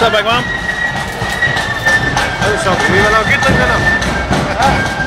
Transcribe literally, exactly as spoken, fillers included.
up, big man? I was talking, we were not getting them.